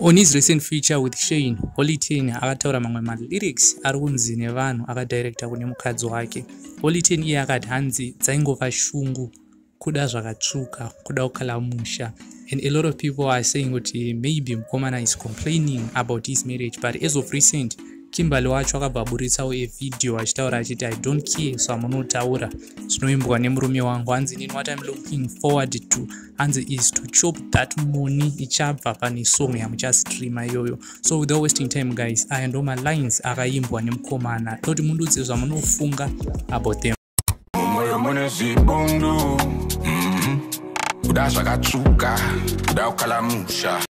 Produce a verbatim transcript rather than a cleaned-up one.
On his recent feature with Shane, Holiten akataura mamwe ma lyrics ari kunzi nevanhu akadirecta kune mukadzi wake. Holiten iye akati hanzi dzaingova shungu kuda zvakatsvuka kuda kukala musha. And a lot of people are saying that maybe mukomana is complaining about his marriage, but as of recent Kimberly wacho akababuritsawo a video achitaura achiti I don't care zvamunotaura zvinoimbwa nemurume wangu hanzi inini what I'm looking forward to hanzi is to chop that money ichabva pane song yamuchastreama iyoyo. So without wasting time guys, aya ndo malines akaimbwa nemukomana toti mundudze zvamunofunga about them. Bundu kuda zvakatsvuka kuda kukala musha